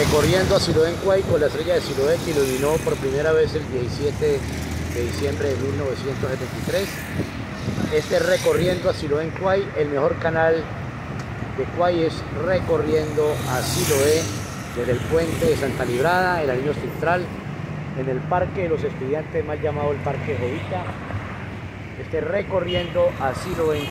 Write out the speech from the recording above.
recorriendo a Siloé en Cuay con la estrella de Siloé, que iluminó por primera vez el 17 de diciembre de 1973. Este Recorriendo a Siloé en Cuay, el mejor canal de Cuay es Recorriendo a Siloé, desde el puente de Santa Librada, el Anillo Central, en el Parque de los Estudiantes, más llamado el Parque Jovita. Este Recorriendo a Siloé en